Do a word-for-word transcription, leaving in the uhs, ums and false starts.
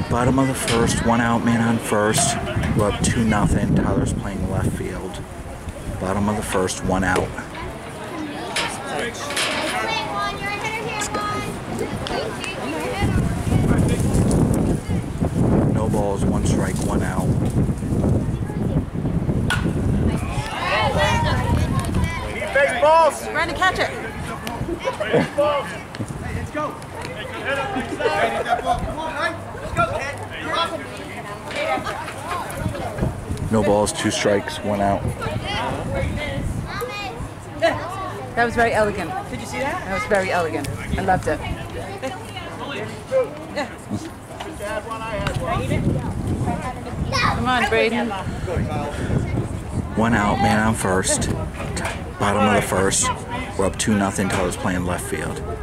Bottom of the first, one out, man on first. We're up two nothing. Tyler's playing left field. Bottom of the first, one out. No balls, one strike, one out. Big balls. Trying to catch it. Let's go. No balls, two strikes, one out. That was very elegant. Did you see that? That was very elegant. I loved it. Come on, Braden. One out, man on first. Bottom of the first. We're up two nothing. Tyler's playing left field.